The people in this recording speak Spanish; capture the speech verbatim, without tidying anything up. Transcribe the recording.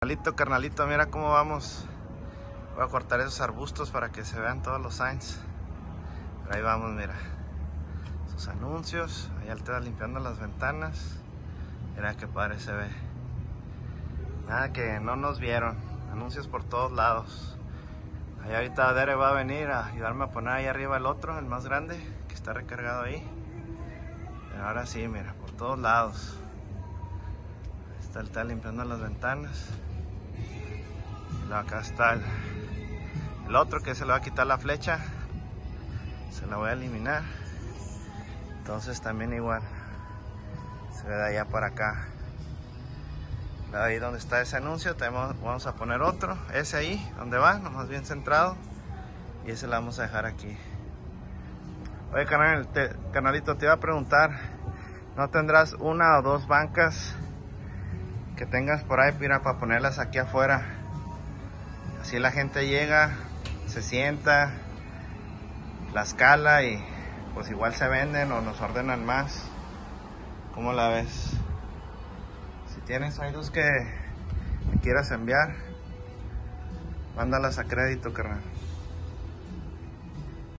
Carnalito, carnalito, mira cómo vamos. Voy a cortar esos arbustos para que se vean todos los signs. Pero ahí vamos, mira. Sus anuncios. Allá te va limpiando las ventanas. Mira qué padre se ve. Nada que no nos vieron. Anuncios por todos lados. Ahí ahorita Dere va a venir a ayudarme a poner ahí arriba el otro, el más grande, que está recargado ahí. Pero ahora sí, mira, por todos lados. Ahí está el está limpiando las ventanas. Y luego acá está el, el otro que se le va a quitar la flecha. Se la voy a eliminar. Entonces también igual. Se ve de allá para acá. Ahí donde está ese anuncio también vamos a poner otro, ese ahí donde va, nomás bien centrado, y ese lo vamos a dejar aquí. Oye, canal, te, canalito, te iba a preguntar, ¿no tendrás una o dos bancas que tengas por ahí, mira, para ponerlas aquí afuera? Así la gente llega, se sienta, las cala y pues igual se venden o nos ordenan más. ¿Cómo la ves? Tienes ahí dos que me quieras enviar, mándalas a crédito, carnal.